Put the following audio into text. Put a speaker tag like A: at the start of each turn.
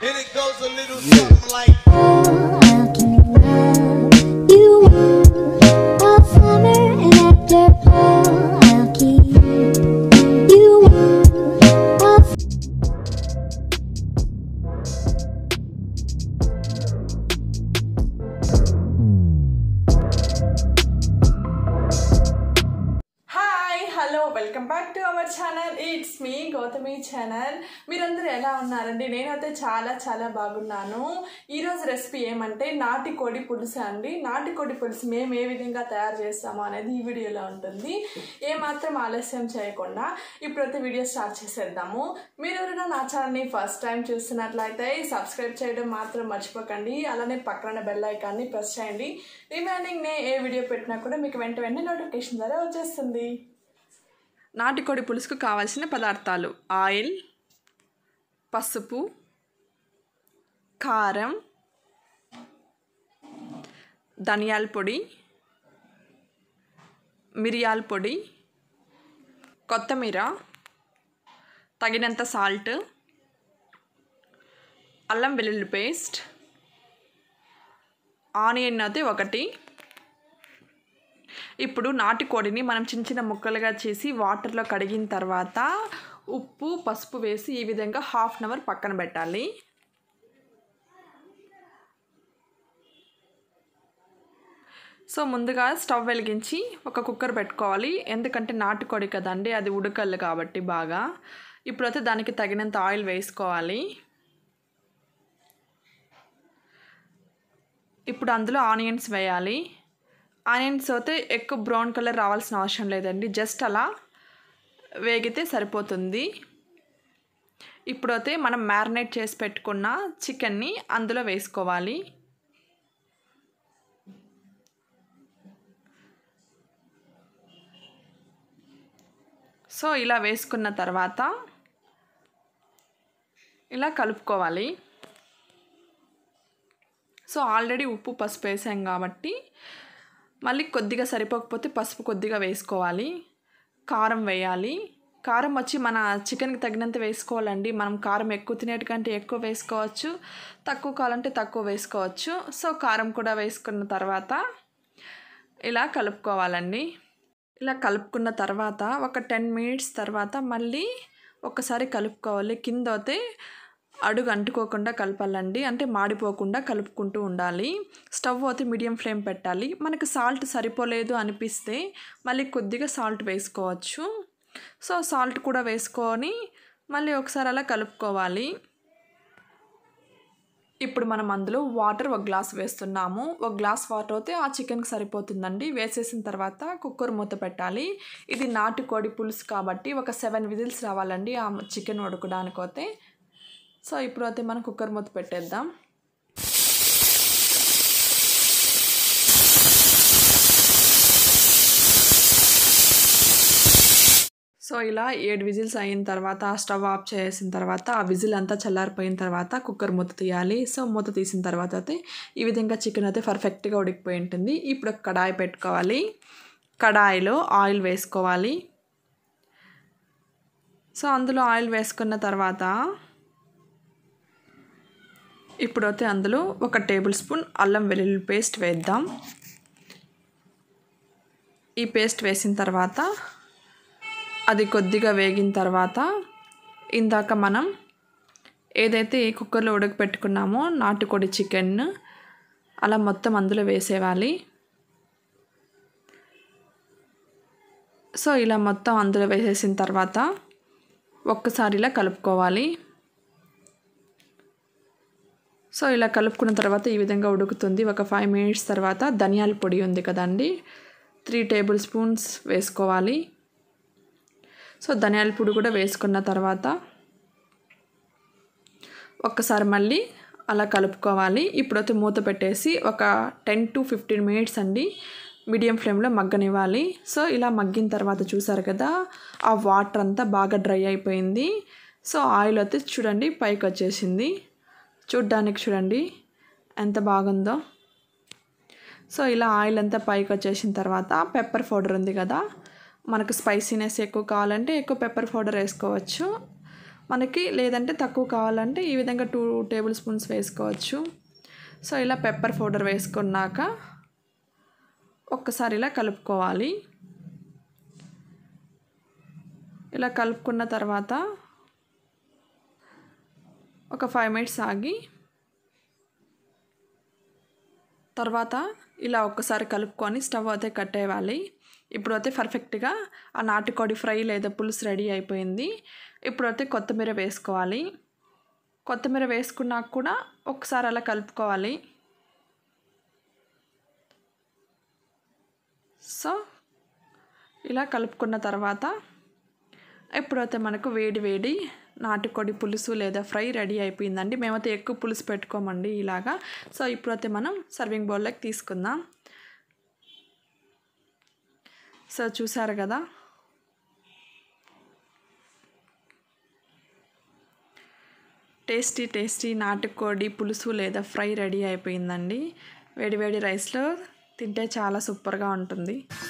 A: And it goes a little something like
B: I'll keep love you warm all summer and after fall I'll keep you warm all
C: hello welcome back to our channel it's మీ Gautami channel. మీరందరూ ఎలా ఉన్నారండి? నేనైతే చాలా బాగున్నాను. ఈరోజు recipe ఏమంటే నాటుకోడి పులుసు అండి. నాటుకోడి పులుసు మేము ఏ విధంగా తయారు చేస్తామో అనేది ఈ వీడియోలో ఉంటుంది. ఏమాత్రం ఆలస్యం చేయకుండా ఇప్పుడైతే వీడియో స్టార్ట్ చేసేద్దాము. మీరు ఎవరైనా నా ఛానల్ని ఫస్ట్ టైం చూస్తున్నట్లయితే సబ్స్క్రైబ్ చేయడం మాత్రం మర్చిపోకండి. అలానే పక్కన బెల్ ఐకాన్ని ప్రెస్ చేయండి. రిమైనింగ్ నే ఏ వీడియో పెట్టినా కూడా మీకు వెంటనే నోటిఫికేషన్ ద్వారా వచ్చేస్తుంది. నాటుకోడి పులుసుకు కావాల్సిన పదార్థాలు: ఆయిల్, పసుపు, కారం, ధనియాల పొడి, మిరియాల పొడి, కొత్తిమీర, తగినంత సాల్ట్, అల్లం వెల్లుల్లి పేస్ట్, ఆనియన్ అయితే ఒకటి. ఇప్పుడు నాటుకోడిని మనం చిన్న ముక్కలుగా చేసి వాటర్లో కడిగిన తర్వాత ఉప్పు పసుపు వేసి ఈ విధంగా హాఫ్ అన్ అవర్ పక్కన పెట్టాలి. సో ముందుగా స్టవ్ వెలిగించి ఒక కుక్కర్ పెట్టుకోవాలి. ఎందుకంటే నాటుకోడి కదండి, అది ఉడకల్లు కాబట్టి బాగా. ఇప్పుడైతే దానికి తగినంత ఆయిల్ వేసుకోవాలి. ఇప్పుడు అందులో ఆనియన్స్ వేయాలి. ఆనియన్స్ అయితే ఎక్కువ బ్రౌన్ కలర్ రావాల్సిన అవసరం లేదండి, జస్ట్ అలా వేగితే సరిపోతుంది. ఇప్పుడైతే మనం మ్యారినేట్ చేసి పెట్టుకున్న చికెన్ని అందులో వేసుకోవాలి. సో ఇలా వేసుకున్న తర్వాత ఇలా కలుపుకోవాలి. సో ఆల్రెడీ ఉప్పు పసుపు వేసాం కాబట్టి మళ్ళీ కొద్దిగా సరిపోకపోతే పసుపు కొద్దిగా వేసుకోవాలి. కారం వేయాలి. కారం వచ్చి మన చికెన్కి తగినంత వేసుకోవాలండి. మనం కారం ఎక్కువ తినేటికంటే ఎక్కువ వేసుకోవచ్చు, తక్కువ కావాలంటే తక్కువ వేసుకోవచ్చు. సో కారం కూడా వేసుకున్న తర్వాత ఇలా కలుపుకోవాలండి. ఇలా కలుపుకున్న తర్వాత ఒక 10 మినిట్స్ తర్వాత మళ్ళీ ఒకసారి కలుపుకోవాలి. కింద అయితే అడుగు అంటుకోకుండా కలపాలండి, అంటే మాడిపోకుండా కలుపుకుంటూ ఉండాలి. స్టవ్ అయితే మీడియం ఫ్లేమ్ పెట్టాలి. మనకు సాల్ట్ సరిపోలేదు అనిపిస్తే మళ్ళీ కొద్దిగా సాల్ట్ వేసుకోవచ్చు. సో సాల్ట్ కూడా వేసుకొని మళ్ళీ ఒకసారి అలా కలుపుకోవాలి. ఇప్పుడు మనం అందులో వాటర్ ఒక గ్లాస్ వేస్తున్నాము. ఒక గ్లాస్ వాటర్ అయితే ఆ చికెన్కి సరిపోతుందండి. వేసేసిన తర్వాత కుక్కర్ మూత పెట్టాలి. ఇది నాటుకోడి పులుసు కాబట్టి ఒక 7 విజిల్స్ రావాలండి ఆ చికెన్ ఉడకడానికైతే. సో ఇప్పుడు అయితే మనం కుక్కర్ మూత పెట్టేద్దాం. సో ఇలా 7 విజిల్స్ అయిన తర్వాత స్టవ్ ఆఫ్ చేసిన తర్వాత ఆ విజిల్ అంతా చల్లారిపోయిన తర్వాత కుక్కర్ మూత తీయాలి. సో మూత తీసిన తర్వాత అయితే ఈ విధంగా చికెన్ అయితే పర్ఫెక్ట్గా ఉడికిపోయి ఉంటుంది. ఇప్పుడు ఒక కడాయి పెట్టుకోవాలి. కడాయిలో ఆయిల్ వేసుకోవాలి. సో అందులో ఆయిల్ వేసుకున్న తర్వాత ఇప్పుడైతే అందులో ఒక టేబుల్ స్పూన్ అల్లం వెల్లుల్లి పేస్ట్ వేద్దాం. ఈ పేస్ట్ వేసిన తర్వాత అది కొద్దిగా వేగిన తర్వాత ఇందాక మనం ఏదైతే కుక్కర్లో ఉడకపెట్టుకున్నామో నాటుకోడి చికెన్ అలా మొత్తం అందులో వేసేయాలి. సో ఇలా మొత్తం అందులో వేసేసిన తర్వాత ఒక్కసారి ఇలా కలుపుకోవాలి. సో ఇలా కలుపుకున్న తర్వాత ఈ విధంగా ఉడుకుతుంది. ఒక 5 మినిట్స్ తర్వాత ధనియాల పొడి ఉంది కదండి, 3 టేబుల్ స్పూన్స్ వేసుకోవాలి. సో ధనియాల పొడి కూడా వేసుకున్న తర్వాత ఒక్కసారి మళ్ళీ అలా కలుపుకోవాలి. ఇప్పుడైతే మూత పెట్టేసి ఒక 10 to 15 మినిట్స్ అండి మీడియం ఫ్లేమ్లో మగ్గనివ్వాలి. సో ఇలా మగ్గిన తర్వాత చూసారు కదా, ఆ వాటర్ అంతా బాగా డ్రై అయిపోయింది. సో ఆయిల్ అయితే చూడండి పైకి వచ్చేసింది. చూడ్డానికి చూడండి ఎంత బాగుందో. సో ఇలా ఆయిల్ అంతా పైకి వచ్చేసిన తర్వాత పెప్పర్ పౌడర్ ఉంది కదా, మనకు స్పైసీనెస్ ఎక్కువ కావాలంటే ఎక్కువ పెప్పర్ పౌడర్ వేసుకోవచ్చు. మనకి లేదంటే తక్కువ కావాలంటే ఈ విధంగా 2 టేబుల్ స్పూన్స్ వేసుకోవచ్చు. సో ఇలా పెప్పర్ పౌడర్ వేసుకున్నాక ఒక్కసారి ఇలా కలుపుకోవాలి. ఇలా కలుపుకున్న తర్వాత ఒక 5 మినిట్స్ ఆగి తర్వాత ఇలా ఒక్కసారి కలుపుకొని స్టవ్ అయితే కట్టేయాలి. ఇప్పుడైతే పర్ఫెక్ట్గా ఆ నాటుకోడి ఫ్రై లేదా పులుసు రెడీ అయిపోయింది. ఇప్పుడైతే కొత్తిమీర వేసుకోవాలి. కొత్తిమీర వేసుకున్నాక కూడా ఒకసారి అలా కలుపుకోవాలి. సో ఇలా కలుపుకున్న తర్వాత ఇప్పుడైతే మనకు వేడి వేడి నాటుకోడి పులుసు లేదా ఫ్రై రెడీ అయిపోయిందండి. మేమైతే ఎక్కువ పులుసు పెట్టుకోమండి ఇలాగా. సో ఇప్పుడైతే మనం సర్వింగ్ బౌల్లోకి తీసుకుందాం. సో చూసారు కదా, టేస్టీ టేస్టీ నాటుకోడి పులుసు లేదా ఫ్రై రెడీ అయిపోయిందండి. వేడి వేడి రైస్లో తింటే చాలా సూపర్గా ఉంటుంది.